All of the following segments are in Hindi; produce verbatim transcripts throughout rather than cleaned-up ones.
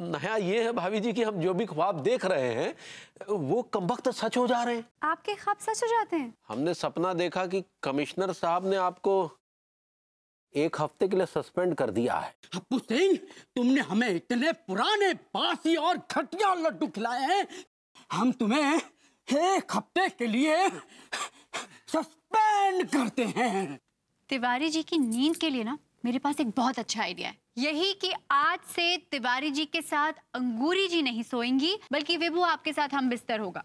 नया ये है भाभी जी कि हम जो भी ख्वाब देख रहे हैं वो कमबख्त सच हो जा रहे हैं। आपके ख्वाब सच हो जाते हैं? हमने सपना देखा कि कमिश्नर साहब ने आपको एक हफ्ते के लिए सस्पेंड कर दिया है। अब्बू सिंह, तुमने हमें इतने पुराने बासी और घटिया लड्डू खिलाए हैं, हम तुम्हें एक हफ्ते के लिए सस्पेंड करते हैं। तिवारी जी की नींद के लिए ना मेरे पास एक बहुत अच्छा आइडिया है, यही कि आज से तिवारी जी के साथ अंगूरी जी नहीं सोएंगी बल्कि विभू आपके साथ हम बिस्तर होगा।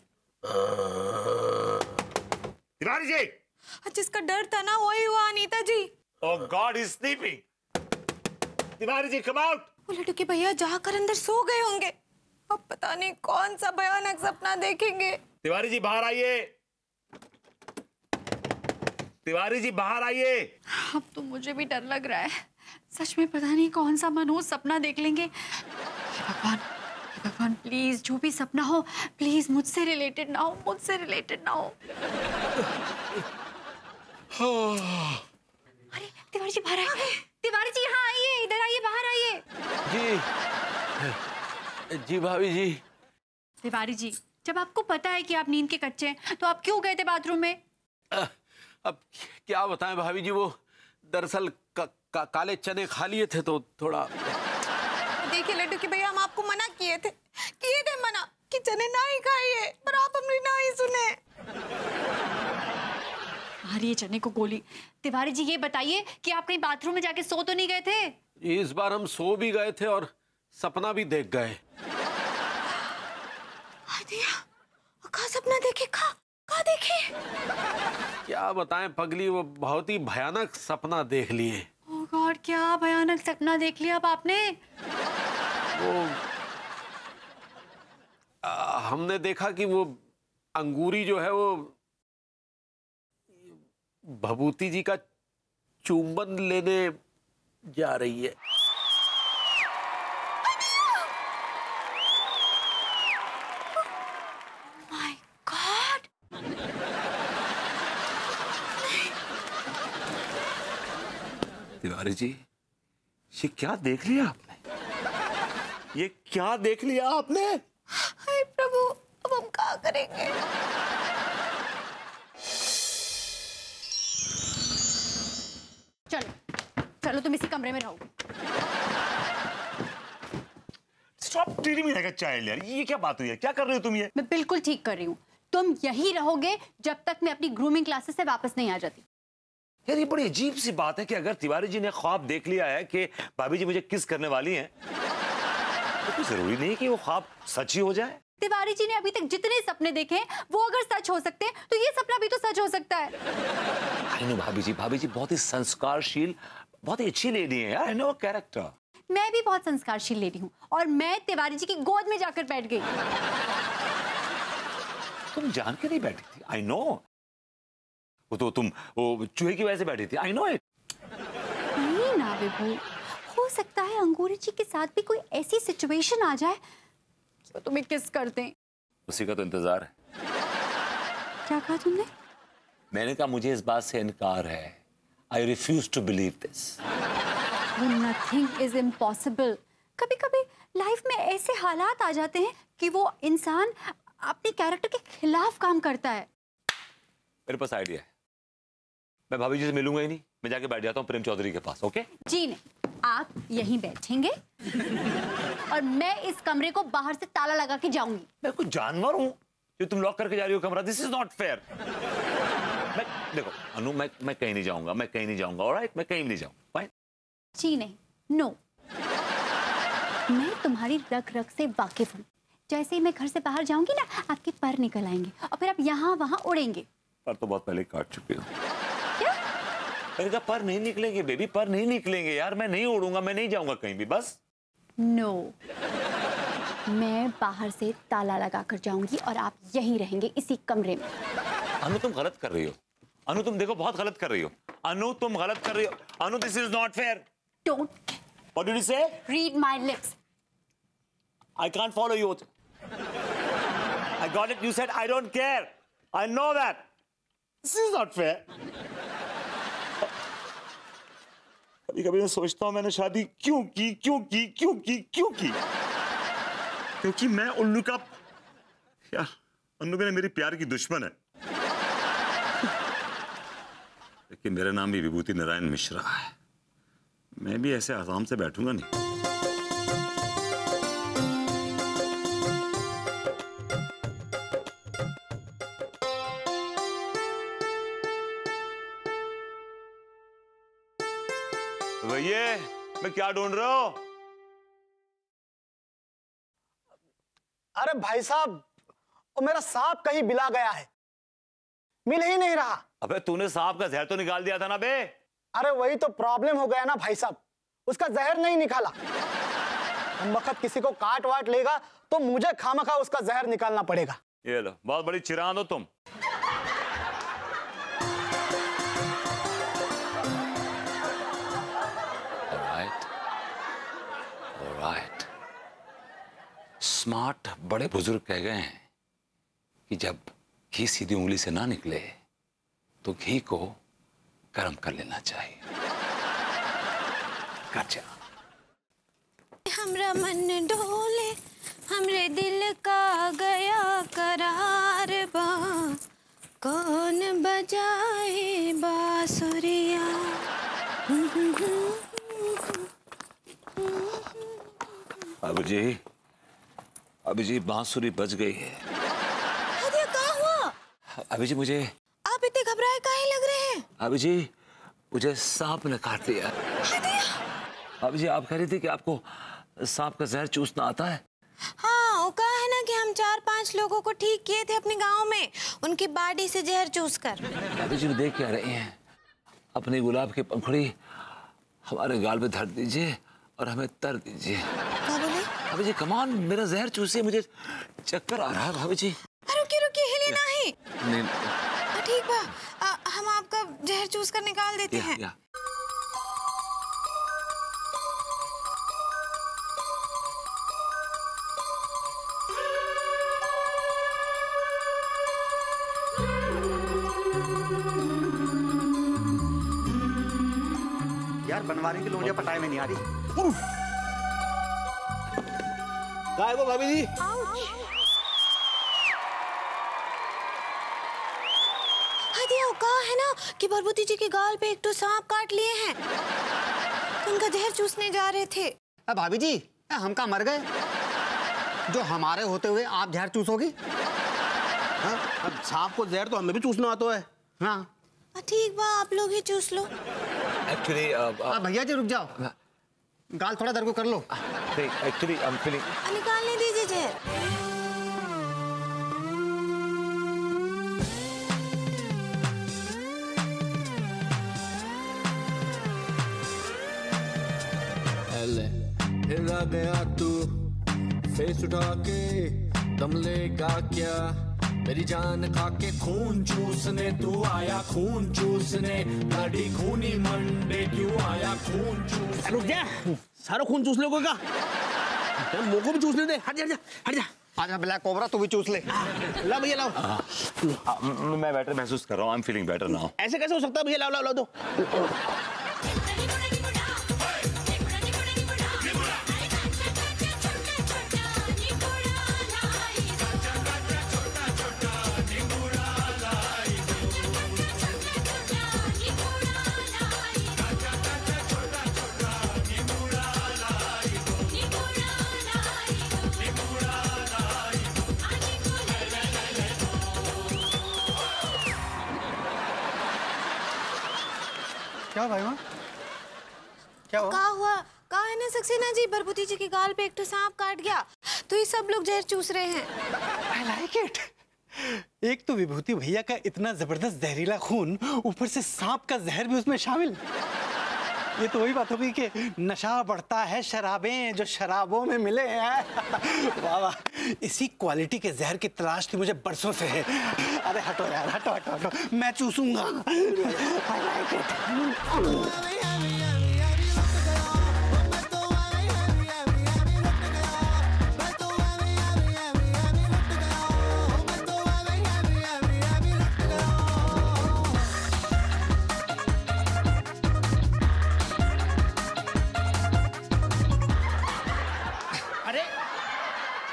तिवारी जी, जिसका डर था ना वही हुआ अनीता जी। Oh God, he's sleeping. Tiwari ji, come out. वो लड्डू के भैया जाकर अंदर सो गए होंगे, अब पता नहीं कौन सा भयानक सपना देखेंगे। तिवारी जी बाहर आइए। तिवारी जी बाहर आइए। अब तो मुझे भी डर लग रहा है, सच में पता नहीं कौन सा मनहूस सपना देख लेंगे। भगवान, भगवान प्लीज जो भी सपना हो प्लीज मुझसे रिलेटेड ना हो, मुझसे रिलेटेड ना हो। अरे तिवारी जी बाहर आइए, तिवारी जी यहाँ आइए, इधर आइए, बाहर आइए। जी जी भाभी जी। तिवारी जी, जब आपको पता है कि आप नींद के कच्चे हैं तो आप क्यों गए थे बाथरूम में? आ, अब क्या बताएं भाभी जी, वो दरअसल का, का, काले चने खा लिए थे तो थोड़ा। देखिए लड्डू के भैया, हम आपको मना किए थे किए थे मना कि चने ना ही खाइए, पर आप हमारी ना ही सुने। मारिए चने को गोली। तिवारी जी ये बताइए कि आप कहीं बाथरूम में जाके सो तो नहीं गए थे? इस बार हम सो भी गए थे और सपना भी देख गए। कहाँ सपना देखे? कहाँ कहाँ देखे? क्या बताएं पगली, वो बहुत ही भयानक सपना देख लिए। ओह गॉड, क्या भयानक सपना देख लिया अब आपने? वो आ, हमने देखा कि वो अंगूरी जो है वो भभूति जी का चुंबन लेने जा रही है। My God! तिवारी जी, ये क्या देख लिया आपने? ये क्या देख लिया आपने? हाय प्रभु, अब हम क्या करेंगे? चलो चलो, तुम इसी कमरे में रहो। Stop treating me like a child यार, ये क्या बात हुई है? क्या कर रही हो तुम ये? मैं बिल्कुल ठीक कर रही हूँ, तुम यही रहोगे जब तक मैं अपनी ग्रूमिंग क्लासेस से वापस नहीं आ जाती। यार ये बड़ी अजीब सी बात है कि अगर तिवारी जी ने ख्वाब देख लिया है कि भाभी जी मुझे किस करने वाली हैं, तो कोई जरूरी नहीं कि वो ख्वाब सच ही हो जाए। तिवारी जी ने अभी तक जितने सपने देखे हैं वो अगर सच हो सकते हैं तो ये सपना भी तो सच हो सकता है। आई नो भाभी जी, भाभी जी बहुत ही संस्कारशील, बहुत ही अच्छी लेडी है यार, आई नो कैरेक्टर। मैं भी बहुत संस्कारशील लेडी हूँ और मैं तिवारी जी की गोद में जाकर बैठ गई। तुम जान के नहीं बैठी थी, आई नो। वो तो तुम वो चूहे की वजह से बैठी थी, आई नो इट। नहीं ना विभू, हो सकता है अंगूरी जी के साथ भी कोई ऐसी सिचुएशन आ जाए कि वो तुम्हें किस कर दें। उसी का तो इंतजार है। क्या कहा तुमने? मैंने कहा मुझे इस बात से इनकार है। I refuse to believe this. Nothing is impossible. कभी कभी लाइफ में ऐसे हालात आ जाते हैं कि वो इंसान अपने कैरेक्टर के खिलाफ काम करता है। मेरे पास आइडिया है, मैं भाभी जी से मिलूंगा ही नहीं, मैं जाके बैठ जाता हूँ प्रेम चौधरी के पास। ओके जी नहीं, आप यहीं बैठेंगे और मैं इस कमरे को बाहर से ताला लगा के जाऊंगी। मैं कोई जानवर हूँ जो तुम लॉक करके जा रही हो कमरा? This is not fair. मैं देखो अनु, मैं मैं कहीं नहीं जाऊंगा, मैं कहीं नहीं जाऊंगा। ऑलराइट, मैं कहीं नहीं जाऊंगा। फाइन। जी नहीं, नो। मैं तुम्हारी रग रग से वाकिफ हूँ। जैसे ही मैं घर से बाहर जाऊंगी ना, आपके पर निकल आएंगे और फिर आप यहाँ वहाँ उड़ेंगे। पर तो बहुत पहले काट चुके हो। क्या? मैंने कहा पर नहीं निकलेंगे बेबी, पर नहीं निकलेंगे यार। मैं नहीं उड़ूंगा, मैं नहीं जाऊंगा कहीं भी, बस। No no. मैं बाहर से ताला लगा कर जाऊंगी और आप यहीं रहेंगे इसी कमरे में। अनु तुम गलत कर रही हो। अनु तुम देखो बहुत गलत कर रही हो। अनु तुम गलत कर रही हो। Anu this is not fair. Don't. What did you say? Read my lips. I can't follow you. I got it. You said I don't care. I know that. This is not fair. कभी कभी मैं सोचता हूं मैंने शादी क्यों की, क्यों की, क्यों की, क्यों की? क्योंकि मैं उल्लू का यार, अन्नू बेटा मेरी प्यार की दुश्मन है। लेकिन मेरा नाम भी विभूति नारायण मिश्रा है। मैं भी ऐसे आराम से बैठूंगा नहीं। भैया मैं क्या ढूंढ रहा हूं? अरे भाई साहब, वो मेरा सांप कहीं बिला गया है, मिल ही नहीं रहा। अबे तूने सांप का जहर तो निकाल दिया था ना बे? अरे वही तो प्रॉब्लम हो गया ना भाई साहब, उसका जहर नहीं निकाला। हम वक्त किसी को काट वाट लेगा तो मुझे खामखा उसका जहर निकालना पड़ेगा। ये लो, बहुत बड़ी चिरांद हो तुम। राइट, स्मार्ट बड़े बुजुर्ग कह गए हैं कि जब घी सीधी उंगली से ना निकले तो घी को गर्म कर लेना चाहिए। अच्छा, हमरा मन डोले, हमरे दिल का गया करार बा, कौन बजाए बांसुरिया। बाबूजी, अभी जी बांसुरी बज गई है। अरे क्या हुआ? अभी जी मुझे आप इतने घबराए काहे लग रहे हैं? अभी जी मुझे सांप ने काट लिया। अभी जी आप कह रही थी कि आपको सांप का जहर चूसना आता है। हाँ, वो कहा है ना कि हम चार पांच लोगों को ठीक किए थे अपने गांव में, उनकी बाडी से जहर चूसकर। अभी जी देख क्या रही हैं? अपनी गुलाब की पंखुड़ी हमारे गाल पे धर दीजिए और हमें तर दीजिए। क्या बोले? भाभी जी कमान, मेरा जहर चूसे, मुझे चक्कर आ रहा है भाभी जी। रुकिए रुकिए, हिलिए नहीं। नहीं, आ, ठीक बा, आ, हम आपका जहर चूस कर निकाल देते या, हैं। या। यार बनवारी की लोनिया पटाए में नहीं आ रही। काय वो भाभी जी? हदिया कहा है ना कि भरभूति जी के गाल पे एक तो सांप काट लिए हैं, तो उनका जहर चूसने जा रहे थे। अब भाभी जी हम कहाँ मर गए जो हमारे होते हुए आप जहर चूसोगी? हाँ, अब सांप को जहर तो हमें भी चूसना आता है। हाँ ठीक बा, आप लोग ही चूस लो। एक्चुअली भैया जी रुक जाओ, गाल थोड़ा दरगो कर लो। Actually I am feeling. निकालने दीजिए जहर। हिला गया तू फेस उठा के, दम लेगा क्या मेरी जान खा के? खून चूसने तू आया, खून चूसने, गाड़ी खूनी मंडे क्यों आया खून चूसने? रुक जा, सारा खून चूस लोगे का? मुंह को भी चूसने दे। हट जा, हट जा, हट जा। आजा ब्लैक कोबरा, तू भी चूस ले। ला भैया लाओ। मैं बेटर महसूस कर रहा हूँ। I am feeling better now. ऐसे कैसे हो सकता है भैया? लाओ लाओ लाओ दो। क्या भाई वहाँ क्या हुआ? क्या हुआ? कहा है ना सक्सेना जी, भरभूति जी के गाल पे एक तो सांप काट गया, तो ये सब लोग जहर चूस रहे हैं। I like it. एक तो विभूति भैया का इतना जबरदस्त जहरीला खून, ऊपर से सांप का जहर भी उसमें शामिल। ये तो वही बात हो गई कि नशा बढ़ता है शराबें जो शराबों में मिले हैं। वाह वाह, इसी क्वालिटी के जहर की तलाश थी मुझे बरसों से है। अरे हटो यार, हटो हटो हटो, मैं चूसूंगा। I like it.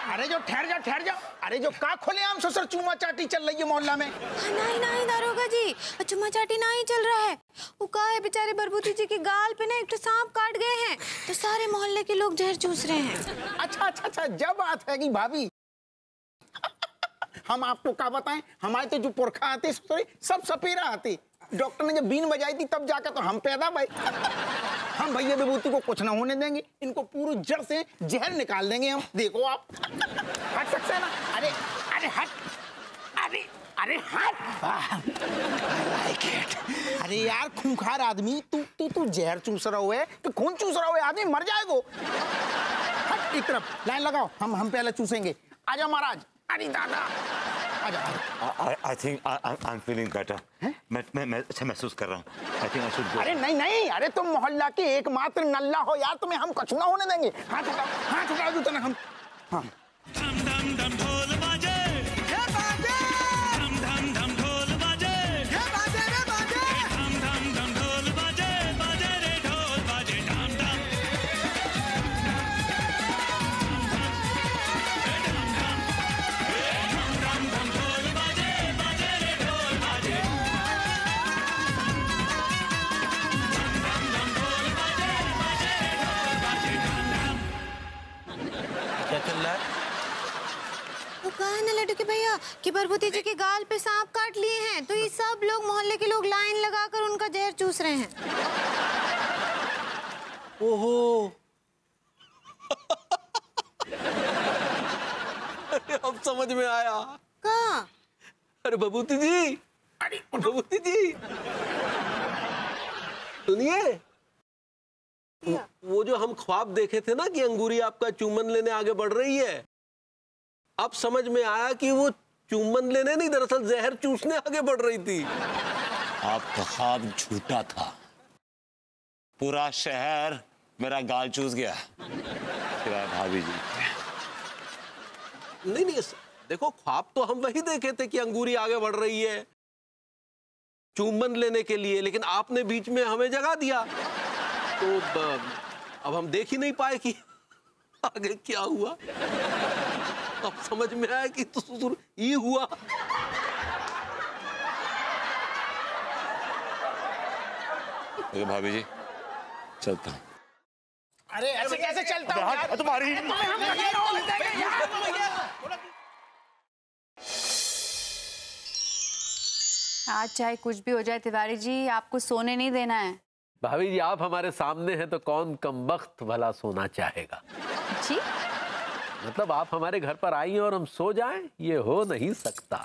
अरे जो ठहर जाओ ठहर जाओ, अरे जो का खोले आम ससुर चूमा चाटी चल रही है मोहल्ला में। नहीं नहीं दारोगा जी, चुम्मा चाटी नहीं चल रहा है। वो का है बेचारे बरबूती जी के गाल पे ना एक तो सांप काट गए हैं, तो सारे मोहल्ले के लोग जहर चूस रहे हैं। अच्छा अच्छा अच्छा, जब बात है कि भाभी हम आपको क्या बताएं, हमारे तो जो पुरखा आते सब सपेरा आते, डॉक्टर ने जब बीन बजाई थी तब जाकर तो हम पैदा भाई। हम भैया विभूति को कुछ ना होने देंगे, इनको पूरी जड़ से जहर निकाल देंगे हम, देखो आप। हट सकते हैं ना? अरे अरे हट, अरे अरे हट। like it. अरे यार खूंखार आदमी, तू तू तू जहर चूस रहा है कि खून चूस रहा है? आदमी मर जाएगा। हट एक तरफ, लाइन लगाओ, हम हम पहले चूसेंगे। आजा महाराज। अरे दादा आजा। I think I'm feeling better. मैं मैं मैं अच्छा महसूस कर रहा हूँ। I think I should go. अरे नहीं नहीं, अरे तुम मोहल्ला के एकमात्र नल्ला हो यार, तुम्हें हम कुछ ना होने देंगे। हाथ उठाओ, हाथ उठाओ जूता ना हम। हाँ। धम धम धम ढोल बाजे, ये बाजे। धम धम धम ढोल बाजे, ये बाजे रे बाजे। धम धम धम ढोल बाजे, बाजे रे ढोल बाजे। धम धम क्या चल रहा है? वो कहा है ना लड्डू के भैया कि बरबूती जी के गाल पे सांप काट लिए हैं, तो ये सब लोग मोहल्ले के लोग लाइन लगाकर उनका जहर चूस रहे हैं। ओहो अरे अब समझ में आया। कहाँ? अरे बबूती जी, अरे बबूती जी सुनिए, वो जो हम ख्वाब देखे थे ना कि अंगूरी आपका चुम्बन लेने आगे बढ़ रही है, अब समझ में आया कि वो चुम्बन लेने नहीं, दरअसल जहर चूसने आगे बढ़ रही थी। आपका ख्वाब झूठा था, पूरा शहर मेरा गाल चूस गया सिवाय भाभी जी। नहीं नहीं देखो, ख्वाब तो हम वही देखे थे कि अंगूरी आगे बढ़ रही है चुम्बन लेने के लिए, लेकिन आपने बीच में हमें जगा दिया, तो अब हम देख ही नहीं पाए कि आगे क्या हुआ। अब समझ में आया कि तो ससुर ये हुआ। तो भाभी जी चलता हूँ। अरे ऐसे कैसे चलता हूँ यार? तुम्हारी आज चाहे कुछ भी हो जाए तिवारी जी, आपको सोने नहीं देना है। भाभी जी आप हमारे सामने हैं तो कौन कमबख्त भला सोना चाहेगा। जी मतलब आप हमारे घर पर आई हैं और हम सो जाएं, ये हो नहीं सकता।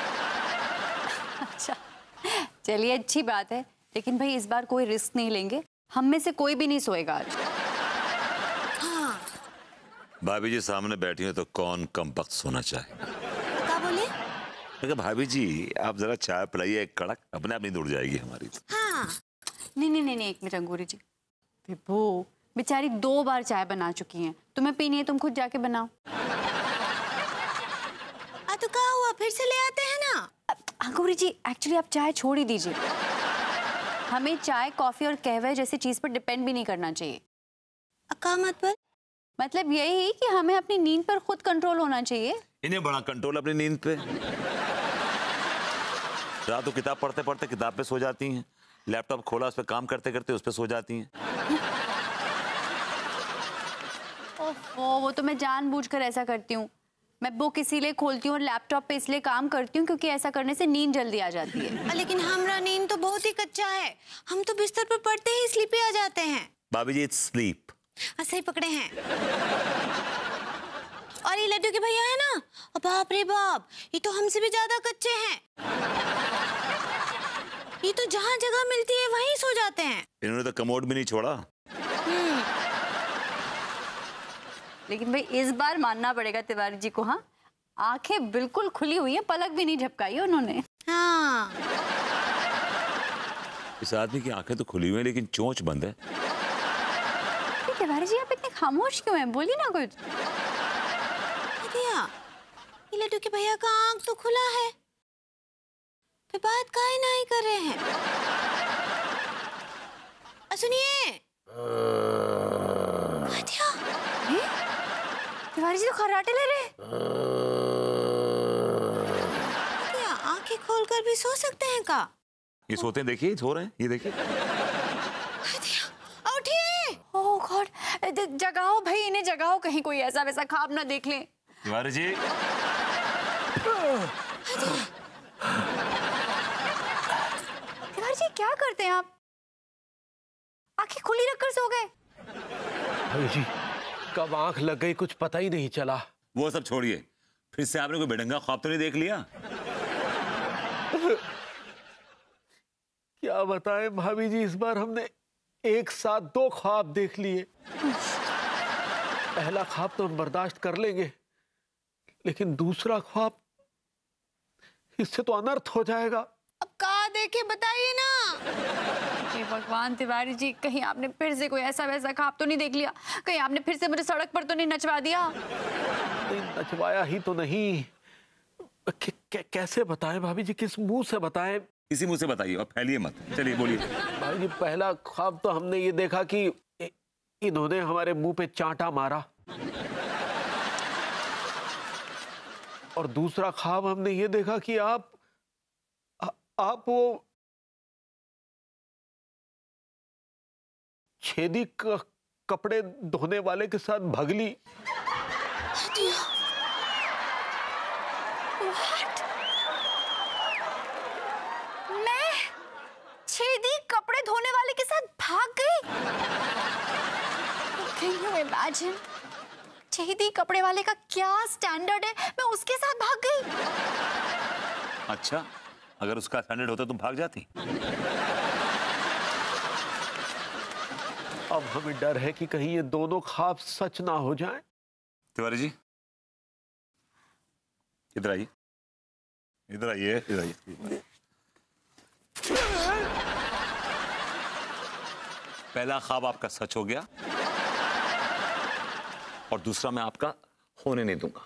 अच्छा चलिए अच्छी बात है, लेकिन भाई इस बार कोई रिस्क नहीं लेंगे, हम में से कोई भी नहीं सोएगा आज। हाँ। भाभी जी सामने बैठी हो तो कौन कमबख्त सोना चाहेगा। क्या बोले? मैं कहा भाभी जी आप जरा चाय पिलाइए एक कड़क, अपने आप नींद उड़ जाएगी हमारी। हाँ। नहीं नहीं नहीं एक मिनट अंगूरी जी, विभू बेचारी दो बार चाय बना चुकी हैं, तुम्हें पीनी है तुम खुद जाके बनाओ। आ तो क्या हुआ, फिर से ले आते हैं ना। अंगूरी जी एक्चुअली आप चाय छोड़ ही दीजिए, हमें चाय कॉफी और कहवे जैसी चीज पर डिपेंड भी नहीं करना चाहिए। क्या मतलब? मतलब यही कि हमें अपनी नींद पर खुद कंट्रोल होना चाहिए। इन्हें बड़ा कंट्रोल अपनी नींद पे। रात को किताब पढ़ते पढ़ते किताब पे सो जाती हैं, लैपटॉप खोला उस पे काम करते करते उस पे सो जाती हैं। ओहो, वो तो मैं जानबूझकर ऐसा करती हूँ, मैं बुक इसीलिए खोलती हूँ और लैपटॉप पे इसलिए काम करती हूँ क्योंकि ऐसा करने से नींद जल्दी आ जाती है। लेकिन हमारा नींद तो बहुत ही कच्चा है, हम तो बिस्तर पर पड़ते ही स्लीपी आ जाते हैं। भाभी जी इट्स स्लीप। सही पकड़े हैं। और ये लड्डू के भैया है ना, बाप रे बाप, ये तो हमसे भी ज्यादा कच्चे हैं। ये तो जहाँ जगह मिलती है वहीं सो जाते हैं। इन्होंने तो कमोड भी नहीं छोड़ा। लेकिन भाई इस बार मानना पड़ेगा तिवारी जी को, हाँ आंखें बिल्कुल खुली हुई हैं, पलक भी नहीं झपकाई है उन्होंने। हाँ। इस आदमी की आंखें तो खुली हुई हैं लेकिन चोंच बंद है। तिवारी जी आप इतने खामोश क्यों हैं, बोलिए ना कुछ। दिया, ये लड्डू के भैया का आंख तो खुला है, फिर बात काहे नहीं कर रहे हैं। सुनिए तिवारी जी तो खर्राटे ले रहे। क्या आंखें खोलकर भी सो सकते हैं का? ये सोते हैं, देखिए सो रहे हैं, ये देखिए। उठिए। ओह गॉड, जगाओ भाई, इन्हें जगाओ, कहीं कोई ऐसा वैसा ख्वाब ना देख लें। तिवारी जी तिवारी जी क्या करते हैं आप? आंखें खुली रखकर सो गए? भाभी जी कब आंख लग गई कुछ पता ही नहीं चला। वो सब छोड़िए, फिर से आपने कोई बेढंगा ख्वाब तो नहीं देख लिया? क्या बताएं भाभी जी, इस बार हमने एक साथ दो ख्वाब देख लिए। पहला ख्वाब तो हम बर्दाश्त कर लेंगे, लेकिन दूसरा ख्वाब, इससे तो अनर्थ हो जाएगा। अब कहा देखे बताइए ना। हे भगवान तिवारी जी, कहीं आपने फिर से कोई ऐसा वैसा ख्वाब तो नहीं देख लिया? कहीं आपने फिर से मुझे सड़क पर तो नहीं नचवा दिया? नहीं, नचवाया ही तो नहीं। कैसे बताएं भाभी जी, किस मुंह से बताएं? इसी मुंह से बताइए और फैलिए मत। चलिए बोलिए। भाभी जी पहला ख्वाब तो हमने ये देखा कि इन्होंने हमारे मुंह पे चांटा मारा, और दूसरा ख्वाब हमने ये देखा कि आप आ, आप वो छेदी क, कपड़े धोने वाले के साथ भगली। मैं छेदी कपड़े धोने वाले के साथ भाग गई? Can you imagine? छेदी कपड़े वाले का क्या स्टैंडर्ड है, मैं उसके साथ भाग गई। अच्छा, अगर उसका स्टैंडर्ड होता तुम भाग जाती? अब हमें डर है कि कहीं ये दोनों ख्वाब सच ना हो जाएं। तिवारी जी इधर आइए, इधर आइए, इधर आइए। पहला ख्वाब आपका सच हो गया, और दूसरा मैं आपका होने नहीं दूंगा।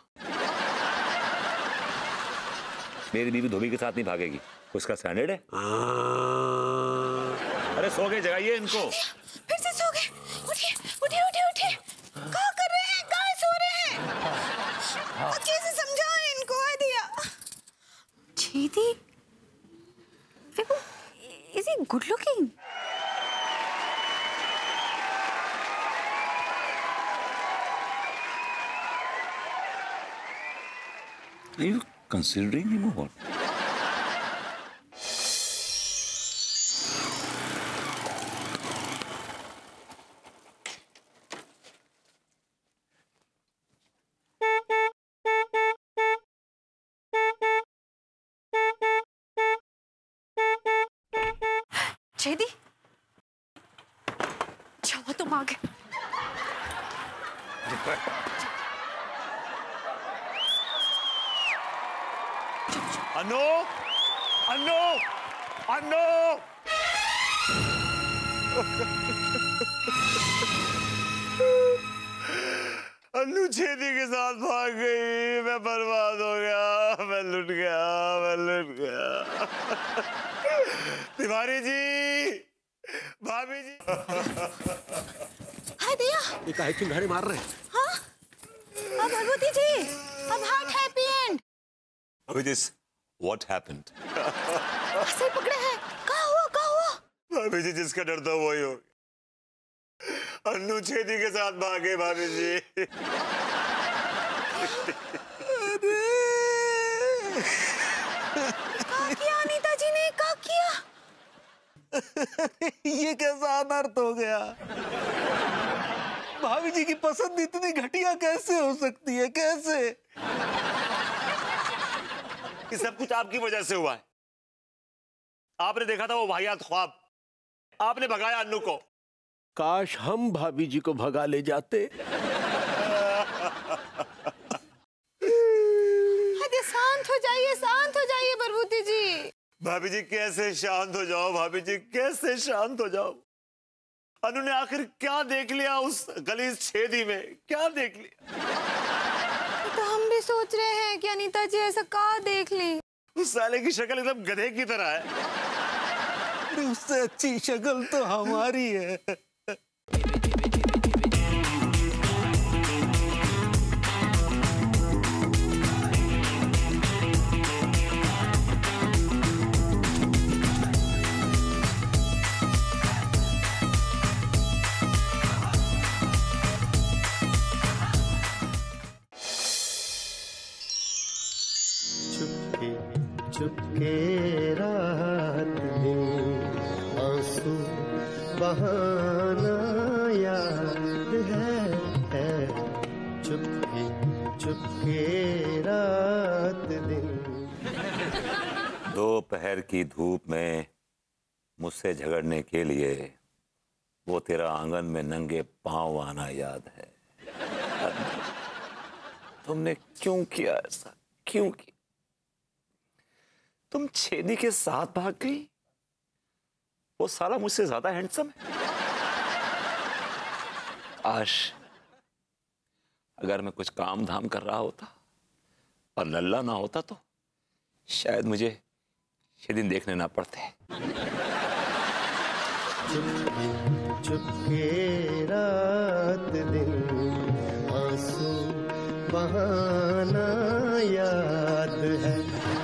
मेरी बीवी धोबी के साथ नहीं भागेगी, उसका स्टैंडर्ड है। अरे सो गए, जगाइए इनको। फिर से सो गए। उठिए उठिए उठिए उठिए। क्या कर रहे हैं, कहाँ सो रहे हैं? अच्छे से समझाओ इनको। दिया Chhedi, is he good looking? Are you considering him or what? Chhedi, जाओ तुम आगे। अनु, अनु, अनु। अनु छेदी के साथ भाग गई, मैं बर्बाद हो गया, मैं लुट गया, मैं लुट गया। तिवारी जी, भाभी जी। हाय दिया। ये काहे चिंगारी मार रहे हैं? हाँ? अब भगवती जी, अब हार्ट हैप्पी एंड। अभी दिस What happened? ऐसे पकड़े हैं। कहाँ हुआ, कहाँ हुआ? भाभी जी जिसका डर था वही हो। अन्नू छेदी के साथ भागे भाभी जी। क्या किया अनीता जी ने, क्या किया? ये कैसा अनर्थ हो गया? भाभी जी की पसंद इतनी घटिया कैसे हो सकती है, कैसे? ये सब कुछ आपकी वजह से हुआ है। आपने देखा था वो वाहियात ख्वाब, आपने भगाया अन्नू को। काश हम भाभी जी को भगा ले जाते। अरे शांत हो जाइए, शांत हो जाइए बरबूती जी। भाभी जी कैसे शांत हो जाओ, भाभी जी कैसे शांत हो जाओ? अन्नू ने आखिर क्या देख लिया उस गलीज छेदी में, क्या देख लिया? तो हम भी सोच रहे हैं कि अनीता जी ऐसा क्या देख ली। उस साले की शक्ल एकदम गधे की तरह है। उससे अच्छी शक्ल तो हमारी है। चुपके रात दिन आंसू बहाना याद है, है चुपके चुपके रात दिन। दोपहर की धूप में मुझसे झगड़ने के लिए वो तेरा आंगन में नंगे पांव आना याद है। तुमने क्यों किया ऐसा, क्यों किया? तुम छेदी के साथ भाग गई। वो साला मुझसे ज्यादा हैंडसम है। काश अगर मैं कुछ काम धाम कर रहा होता और लल्ला ना होता तो शायद मुझे ये दिन देखने ना पड़ते। चुपके चुपके रात दिन आंसू बहाना याद है।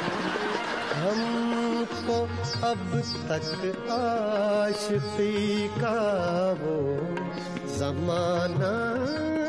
हमको अब तक आशिकी का वो जमाना